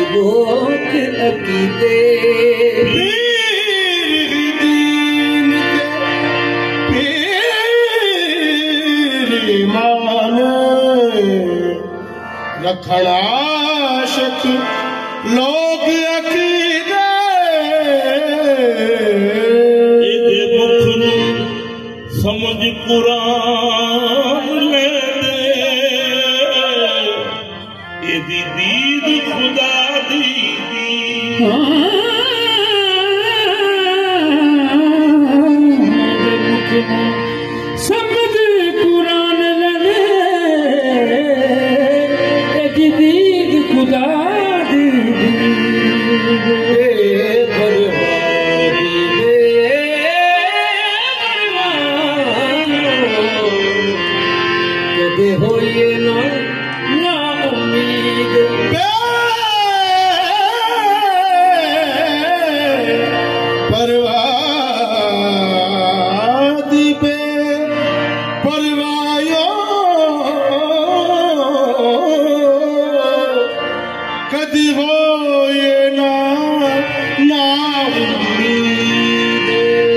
बोक अकीदे दीन के पीर ईमान रखण आशिक लोग अकीदे इदे मुख नू समझ कुरान ले दे इदी दीद खुदा दी समझ कुरान ले इदी दीद खुदा दी कदे होइए ना उम्मीद परवादी पे परवायो कदी हो ये ना उम्मीद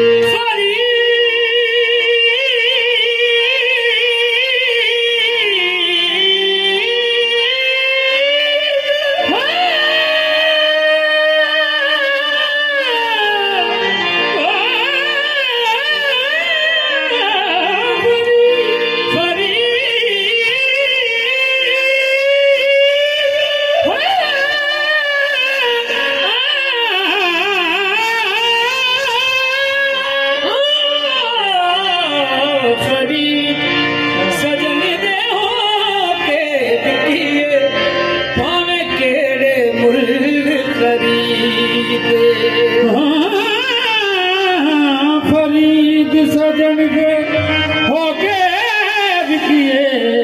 फरीद सजन के हो के विकिए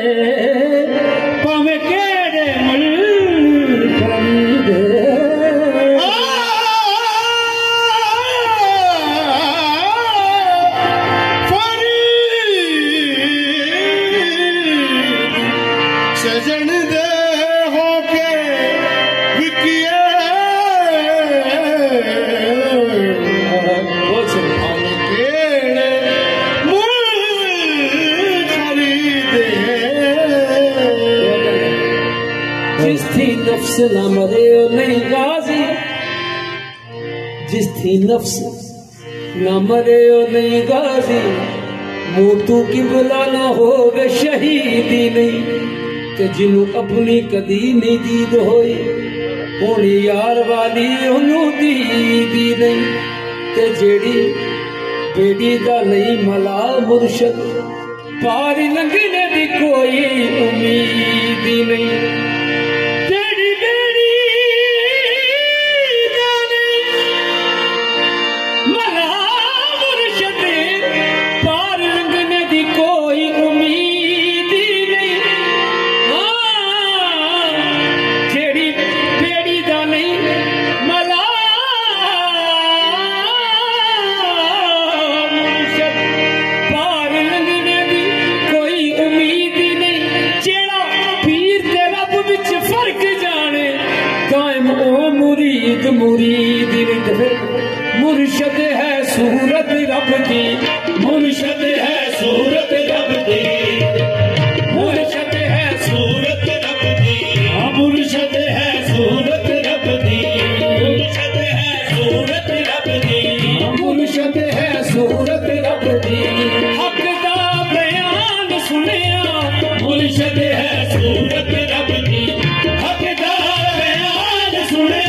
पावे केड़े मुल खरीदे सजन दे हो के विकिए जिस थी नफ्स न मरे और नहीं गाजी जिस थी नफ्स न मरे और नहीं गाजी मोतू की बुला न हो वे शहीदी नहीं ते जिन्हों अपनी कदी नहीं दीद होई होनी यार वाली ओनू दीदी नहीं ते जेड़ी बेड़ी दा नहीं मला मुर्शद पार लंघने दी कोई उम्मीद ही नहीं मुरीद मुर्शद है सूरत रब की मुर्शद है सूरत रब की मुर्शद है सूरत रब की मुर्शद है सूरत रब की मुर्शद है सूरत रब की मुर्शद है सूरत रब की हक दा बयान सुनिया मुर्शद है सूरत रब की हक दा बयान सुनिया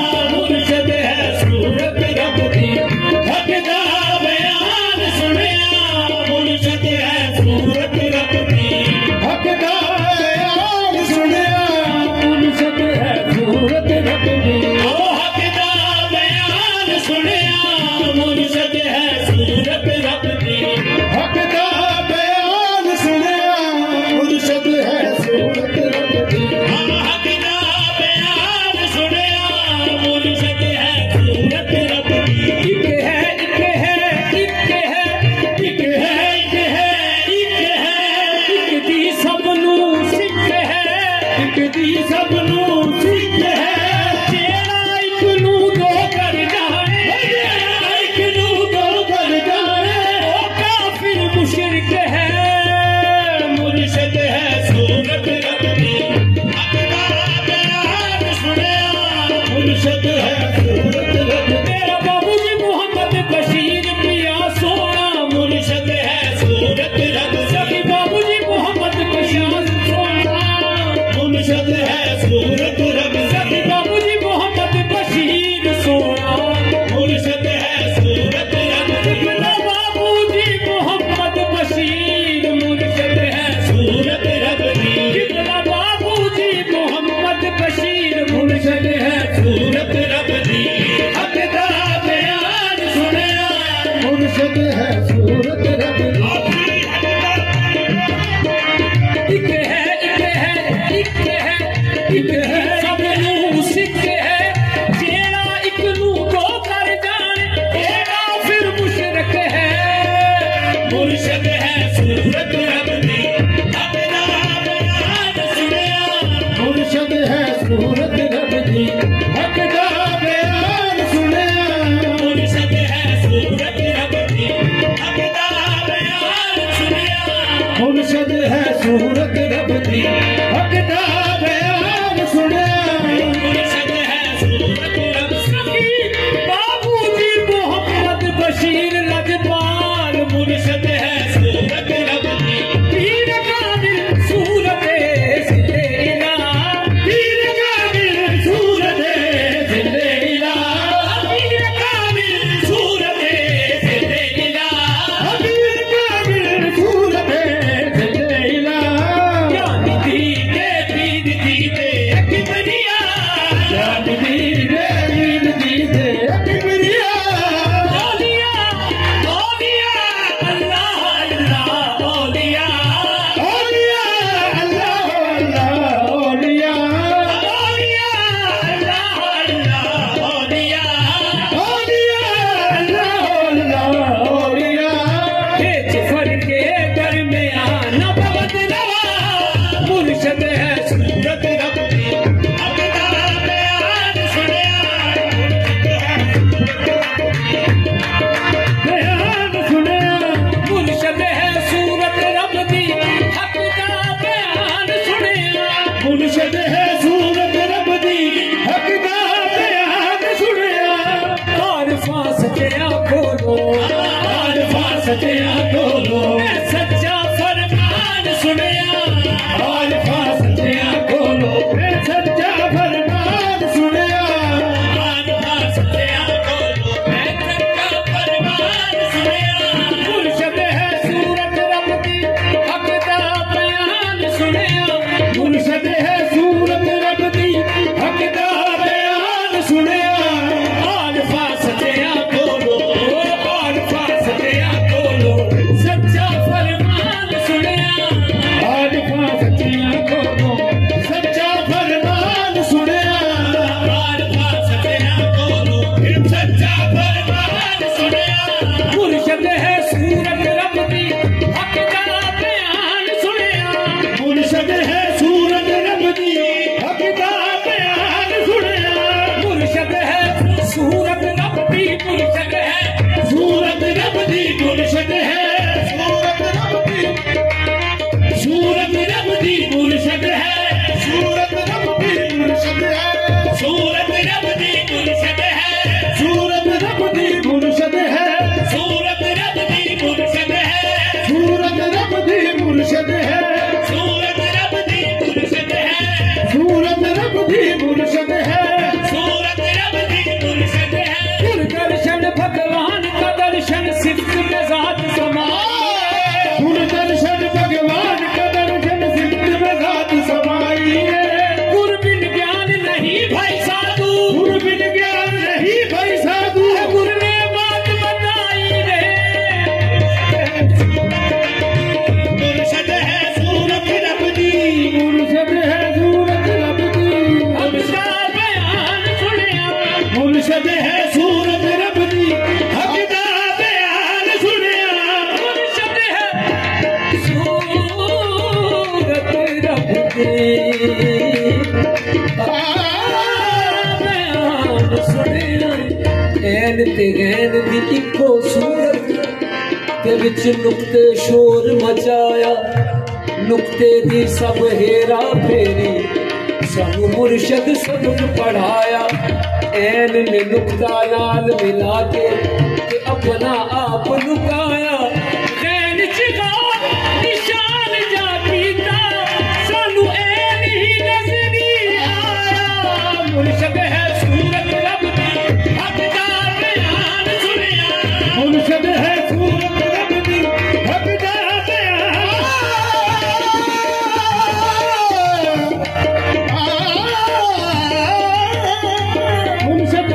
सूरत रब की हक दा बयान सुनिया मुर्शद है सूरत रब की हक दा बयान सुनिया मुर्शद है सूरत रब की ओ हक दा बयान सुनिया मुर्शद है सूरत रब की हक दा बयान सुनिया मुर्शद है सूरत रब की हक दा बयान सुनिया मुर्शद है सूरत रब की एक है एक है एक है एक है एक है एक है एक दी सब नू सिख है एक दी सब नू सिख है एक है सब नू सिख है जेड़ा एक नू को कर जान एड़ा फिर मुशरक है मुर्शद है सूरत रब दी अपना बयान सुनिया मुर्शद है सूरत रब दी हक दा बयान सुनिया मुर्शद है सूरत रब दी अपना बयान सुनिया मुर्शद है सूरत रब दी हक दा बयान सुनिया मुर्शद है सूरत रब दी बाबूजी मोहम्मद बशीर लजपाल मुर्शद है सूरत रब दी पीर कामिल सूरत जिलेला पीर कामिल सूरत जिलेला पीर कामिल सूरत जिलेला पीर कामिल सूरत जिलेला जान दी के पीर दी दे किबरिया जान दी दे ईद दी दे किबरिया औलिया औलिया अल्लाह अल्लाह औलिया औलिया अल्लाह अल्लाह औलिया औलिया अल्लाह अल्लाह औलिया औलिया अल्लाह अल्लाह औलिया खेच फर के दरमियान भवत रवा मुर्शद है सूरत रब दी अपना बयान सुनिया बयान सुनिया मुर्शद है सूरत रब दी हक दा बयान सुनिया मुर्शद है सूरत रब दी हक दा बयान सुनिया आरफा सचिया खोलो आरफा सचिया खोलो सच्चा फरमान सुनिया आरिफा सच्चिया खोलो मैं सच्चा फरमान सुनिया आरफा सचिया खोलो मैं सच्चा फरमान सुनिया मुर्शद है सूरत रब दी हक दा बयान सुनिया मुर्शद है सूरत रब दी हक दा बयान सुनिया आरफा सचिया खोलो आरफा सचिया खोलो सच्चा फरमान सुनिया आरिफा सच्चिया खोलो सच्चा फरमान सुनिया आरफा सचिया खोलो सच्चा फरमान सुनिया मुर्शद है सूरत रब दी हक दा बयान सुनिया मुर्शद है सूरत रब दी हक दा बयान सुनिया मुर्शद है सूरत रब दी मुर्शद है सूरत रब दी मुर्शद है सूरत रब दी सूरत रब दी मुर्शद है सूरत रब दी मुर्शद है सूरत रब दी मुर्शद है सूरत रब दी मुर्शद है सूरत रब दी मुर्शद है सूरत रब दी मुर्शद है सूरत रब दी मुर्शद है सूरत रब दी मुर्शद है सूरत रब दी मुर्शद है दूरदर्शन भगवान का दर्शन सिद्ध में जात समाई दूरदर्शन भगवान का दर्शन सिद्ध में जात समाई है गुरबिन ज्ञान नहीं भाई साधु गुरबिन ज्ञान नहीं भाई साधु गुरु ने बात बताई रे मुर्शद है सूरत रब दी मुर्शद है सूरत रब दी हक दा बयान सुनिया मुर्शद है सूरत रब दी हक दा बयान सुनिया मुर्शद है सूरत रब दी बयान सुनिया ऐन ते गैन दी इक्को सूरत ते विच नुक्ते शोर मचाया नुक्ते दी सब हेरा फेरी सानू मुर्शद सबक पढ़ाया ऐन ने नुक्ता नाल मिला के ते अपना आप लुकाया नैन चिगा निशान जा पीता सानू ऐन ही नजरी आया मुर्शद है सूरत रब दी हक दा बयान सुनिया मुर्शद है सूरत रब दी हक दा बयान मुर्शद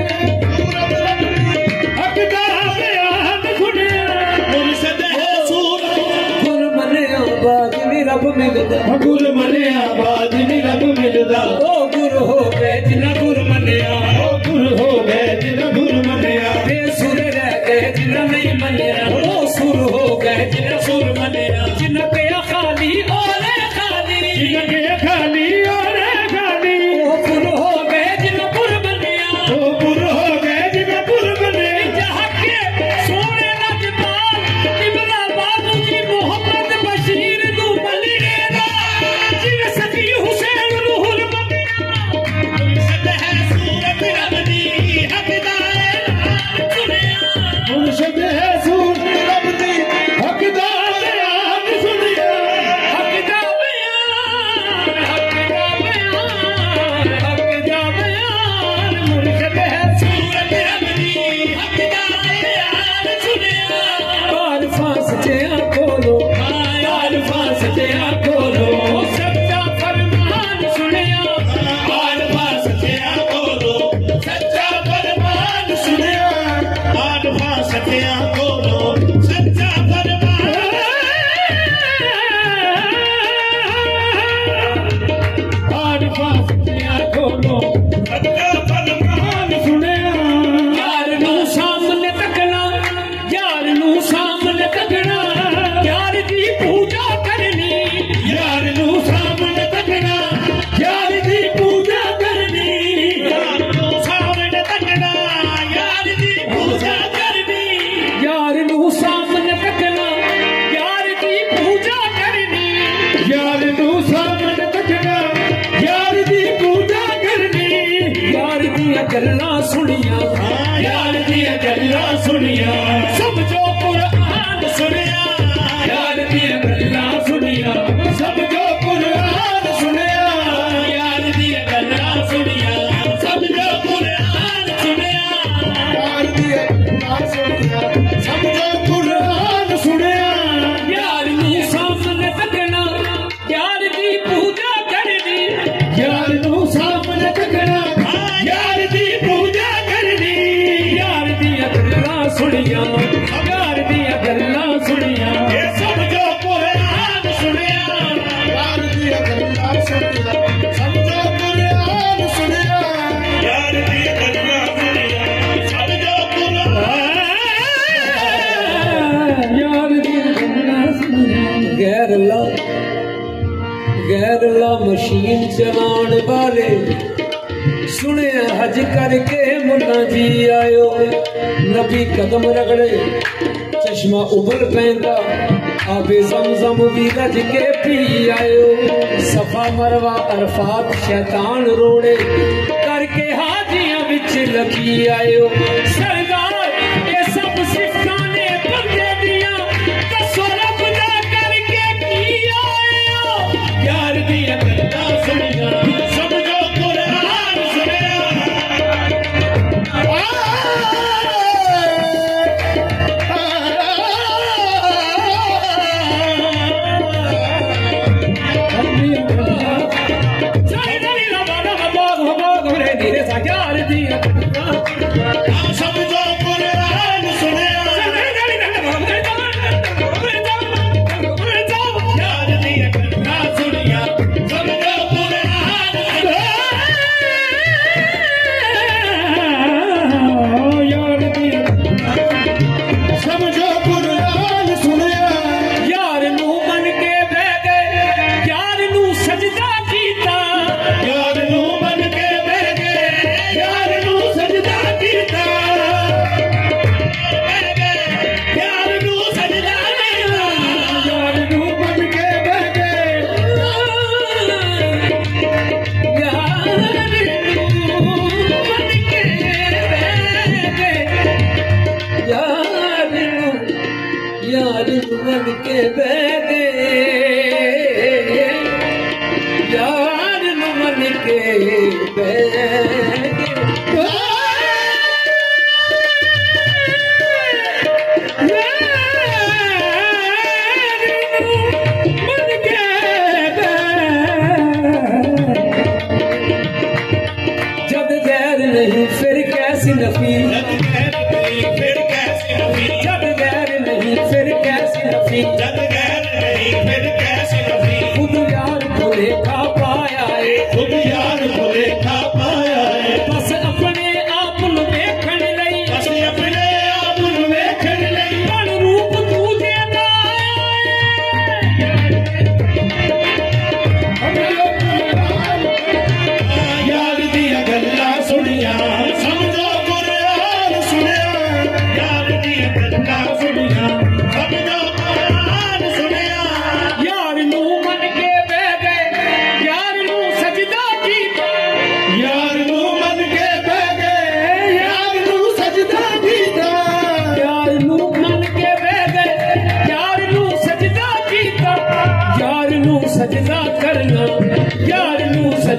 हक दा बयान सुनिया मुर्शद है सूरत गुर मने आबाद नी रब मिलदा गुर मने आबाद नी रब मिलदा ओ हो गए जिन्ना गुर मनिया, गुर हो गए जिन्ना गुर मनिया, बेसुर रह गए जिन्ना नहीं मनिया, ओ सुर हो गए जिन्ना सुर मनिया, जिन्ना गया खाली और खाली, जिन्ना गया खाली और खाली, ओ गुर हो गए जिन्ना गुर मनिया, ओ गुर हो गए जिन्ना गुर मनिया, जहाँ के सोने लजपाल किबला बाबू जी मोहम्मद बशीर नू मलिने दा, जिन सकी हुसैन रूहुल मनिया, सद है सूरत रब दी हकदार सुनिया, मुर्शिद है सूर रब दी हकदार आन सुनिया, हक दा बयान, हक दा बयान, हक दा बयान, मुर्शिद है सूरत रब दी हकदार बयान सुनिया, बार फांस जिया खोलो, बार फांस जिया खोलो, सच्चा फरमान सुनिया, बार फांस जिया खोलो, सच्चा फरमान सुनिया, आन फांस सत्या खोलो सच्चा फरमान, बार फांस जिया खोलो, सच्चा फरमान सुनिया, यार नू सामने तकना, यार नू सामने तकना, यार दी पूजा करनी, यार नू सामने तकना, यार दी पूजा करनी, यार नू सामने तकना, यार दी पूजा करनी, यार नू सामने तकना, यार दी पूजा करनी, यार नू सामने तकना, यार दी पूजा करनी, यार दियां गल्लां सुनिया, यार दी गल्लां सुनिया, समझो कुरान सुनिया, यार दियां गल्लां सुनिया, समझो कुरान सुनिया, यार दियां गल्लां सुनिया, समझो कुरान सुनिया, यार दी गल्लां सुनिया, समझो कुरान सुनिया, यार नू सामने तकना, यार दी पूजा करनी, यार नू सामने तकना, यार दी पूजा करनी, यार दियां गल्लां सुनिया, यार दियां गल्लां सुनिया, ये समझो कुरान सुनिया, यार दी गल्लां सुनिया, समझो कुरान सुनिया, यार दी गल्लां सुनिया, समझो कुरान, यार दियां गल्लां सुनिया, गैर ला मशीन चलाने वाले सुने हज करके मुन्ना जी आयो, नबी कदम रगड़े चश्मा उबल पैंदा, आबे जमजम भी रज के पी आयो, सफा मरवा अरफात शैतान रोड़े करके हाजियां बिच लगी आयो, सरदार ये सब सिफतां ने बंदे दियां, दसो रब दा करके की आयो, यार दियां गल्लां सुनिया, समझो कुरान सुनिया, समझो कुरान सुनिया, यार दी गल्लां सुनिया, समझो कुरान यार दियां समझो कुरान सुनिया, यार नू मन के बह गए, यार नू सजदा कीता, यार नू मन के बह गए, यार नू सजदा कीता, यार नू सजदा कीता, यार नू मन के बह गए, यार नू मन के बह गए, यार नू मन के बह गए, जब गैर नहीं फिर कैसी नफी, फिर कैसी नफी, जब गैर नहीं फिर कैसी नफी, जब गैर नहीं फिर कैसी नफी, खुद यार को लेखा पाया है, खुद यार को लेखा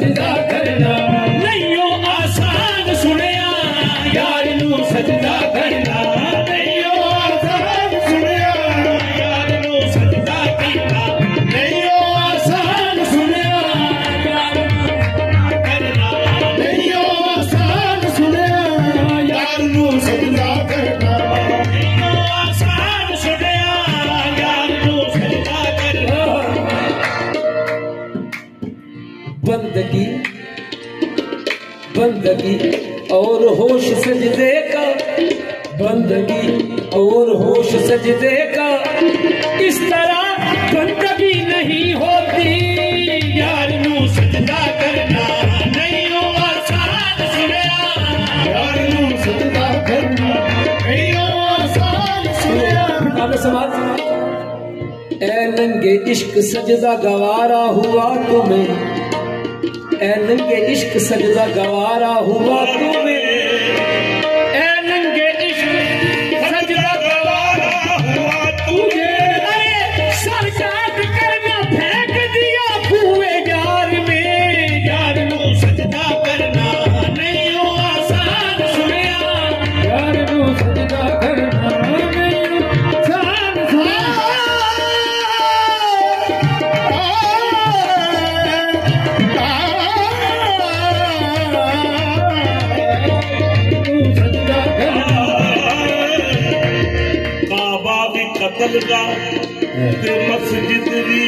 सजदा करना नहीं हो आसान सुनिया यार नू सजदा करना नहीं हो आसान सुनिया यार नू सजदा करना नहीं हो आसान सुनिया यार नू करना नहीं हो आसान सुनिया यार नू सजदा करना नहीं हो आसान सुनिया यार नू सजदा करना बंदगी बंदगी और होश सजदे का बंदगी और होश सजदे का इस तरह बंदगी नहीं होती यार नू सजदा करना नहीं हो आसान सुनिया यार नू सजदा करना नहीं हो आसान सुनिया अब समाज ए नंगे इश्क सजदा गवारा हुआ तुम्हें ए नंगे इश्क सजदा गवारा हुआ तुम्हें ए नंगे इश्क सजदा गवारा हुआ तुझे अरे सर काट कर ना फेंक दिया कुएं यार में यार नू सजदा करना नहीं हो आसान सुनिया यार नू सजदा करना नहीं आसान सुनिया काबा भी कतल का ते मस्जिद री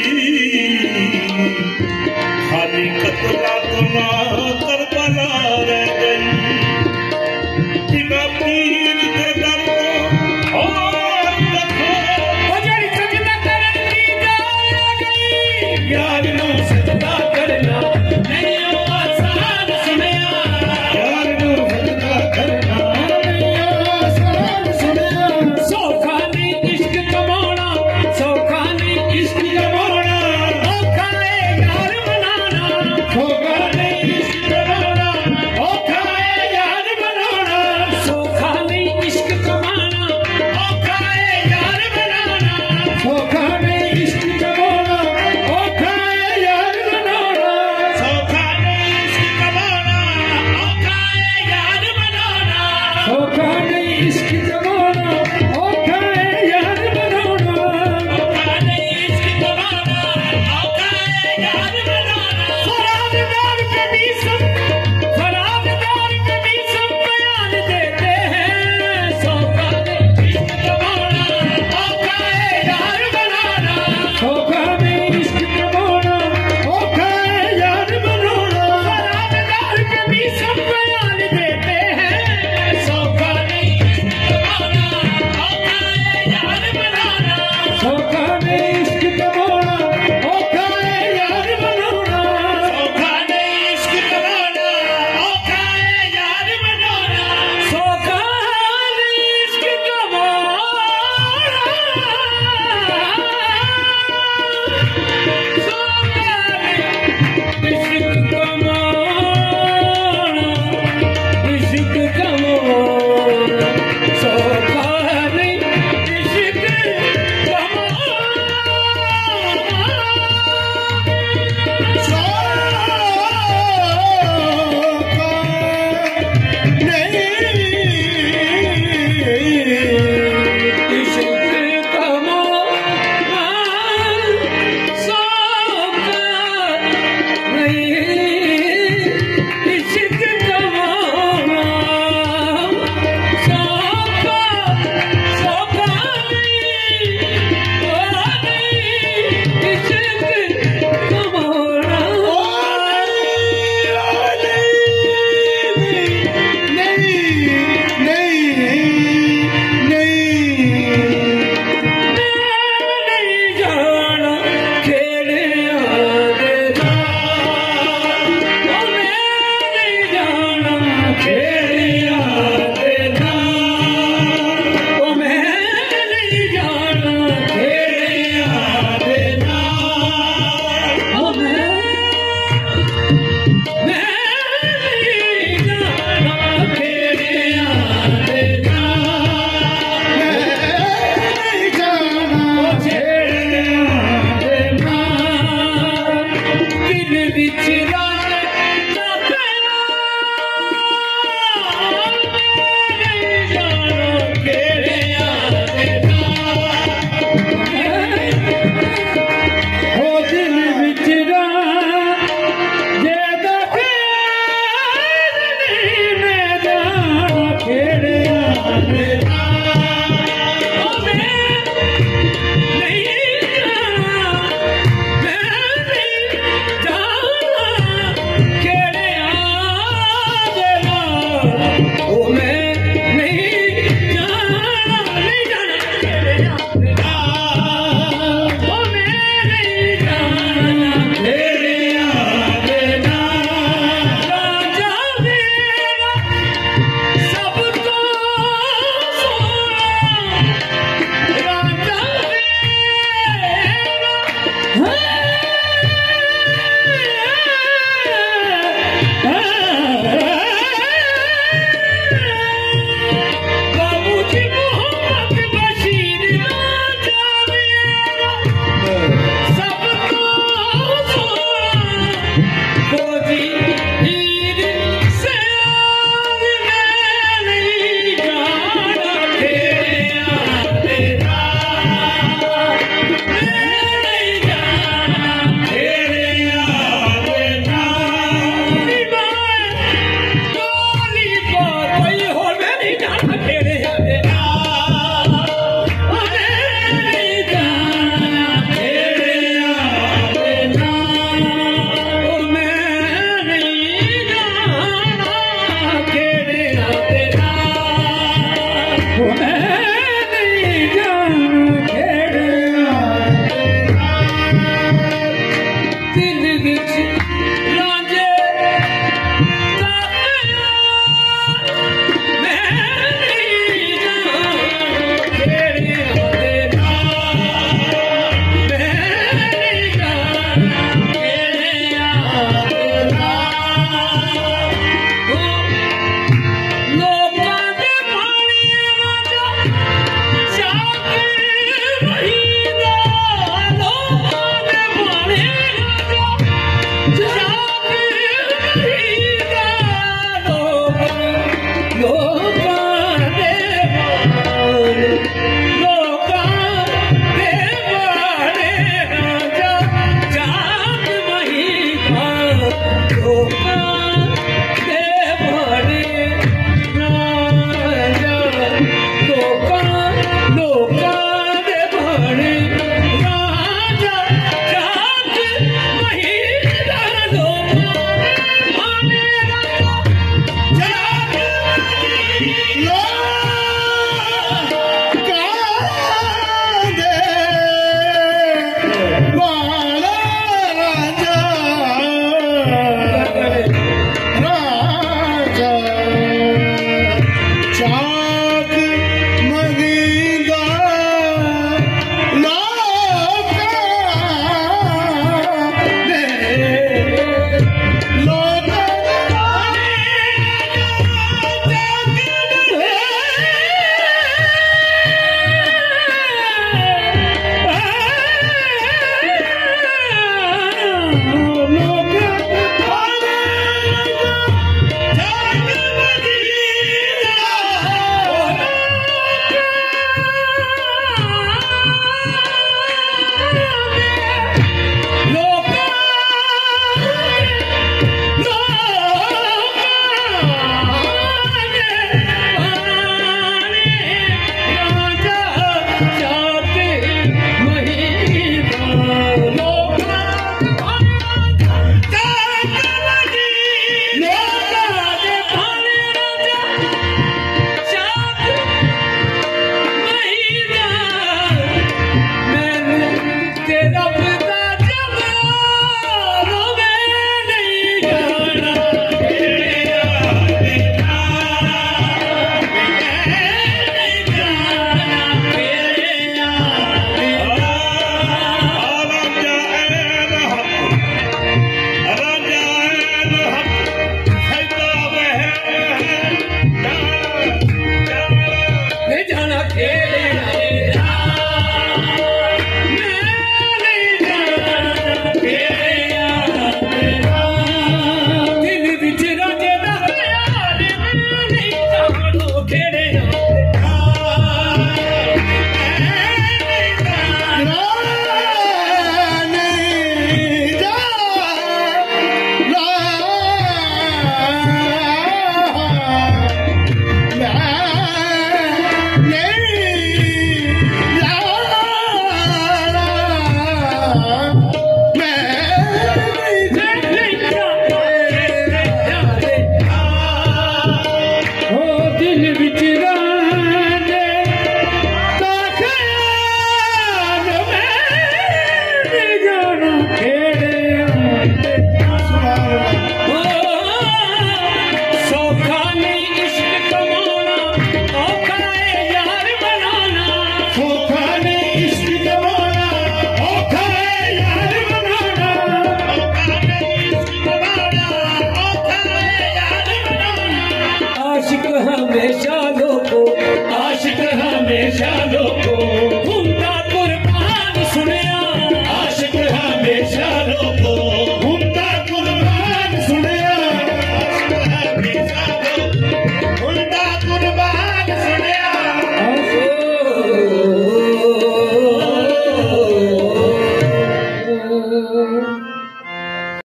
खाली कतला तना करबला रह गई बिना पीर के दर को और रखो बजर सजदा करन की जान आ गई यार नू सजदा करना नहीं हो आसान सुनिया यार नू सजदा करना नहीं हो आसान सुनिया सौखा नहीं इश्क कमाना सौखा नहीं इश्क कमाना औखा है यार बनाना सौखा नहीं इश्क कमाना औखा है यार बनाना सौखा नहीं इश्क कमाना औखा है यार बनाना सौखा नहीं इश्क कमाना औखा है यार बनाना सौखा नहीं इश्क कमाना औखा है यार बनाना धोखा नहीं इश्क जमाना औखा है यार बनाना औखा नहीं इश्क कमाना औखा है यार बनाना फराद नाम कभी सब